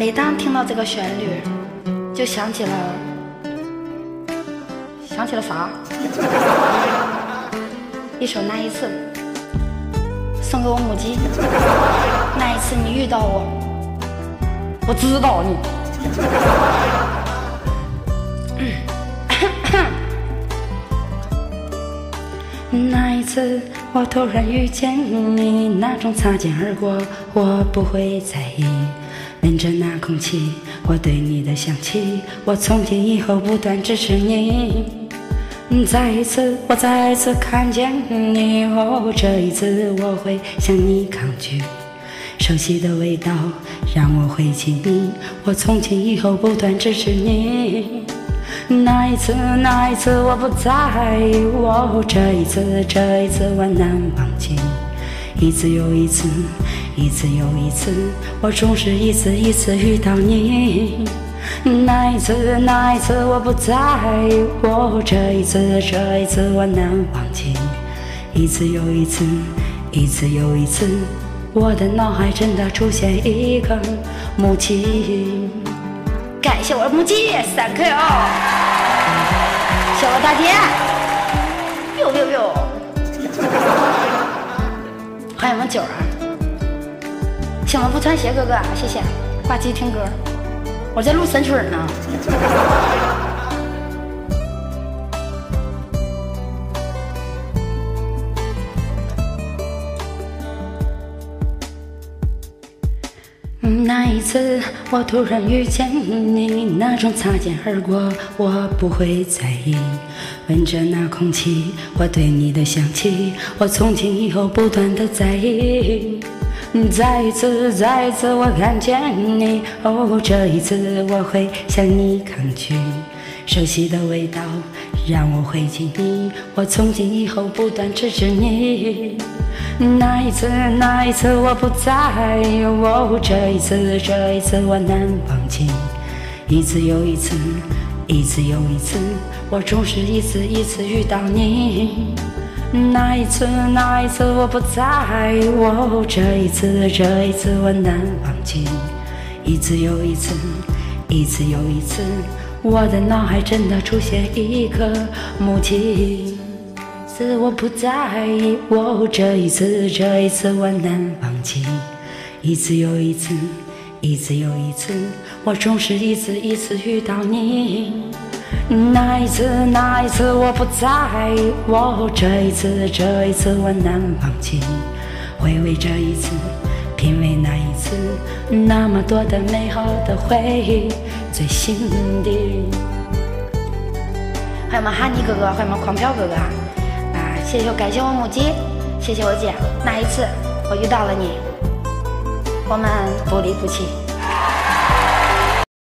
每当听到这个旋律，就想起了啥？一首《那一次》，送给我母鸡。那一次你遇到我，我知道你。那一次我突然遇见你，那种擦肩而过我不会在意，闻着那空气，我对你的想起，我从今以后不断支持你。再一次我再次看见你，哦，这一次我会向你抗拒，熟悉的味道让我会记你，我从今以后不断支持你。那一次我不在意，哦，这一次我难忘记，一次又一次，一次又一次，我总是一次一次遇到你。那一次我不在意，哦，这一次我难忘记，一次又一次，一次又一次，我的脑海真的出现一个母鸡。感谢我的母鸡，3颗哦！谢我大姐，biu。欢迎我们九儿，谢我们不穿鞋哥哥，谢谢。挂机听歌，我在录神曲呢。那一次我突然遇见你，那种擦肩而过我不会在意，闻着那空气，我对你的想起，我从今以后不断的在意。再一次我看见你，哦，这一次我会向你抗拒，熟悉的味道让我会记你，我从今以后不断支持你。那一次我不在意，哦，这一次我难忘记，一次又一次，一次又一次，我总是一次一次遇到你。那一次我不在意，哦，这一次我难忘记，一次又一次，一次又一次，我的脑海真的出现一个母鸡。我不在意，哦，这一次我难忘记，一次又一次，一次又一次，我总是一次一次遇到你。那一次我不在意，哦，这一次我难忘记，回味这一次，品味那一次，那么多的美好的回忆，最心底。欢迎我们哈尼哥哥，欢迎我们狂飘哥哥。谢谢，感谢我母鸡，谢谢我姐。那一次我遇到了你，我们不离不弃。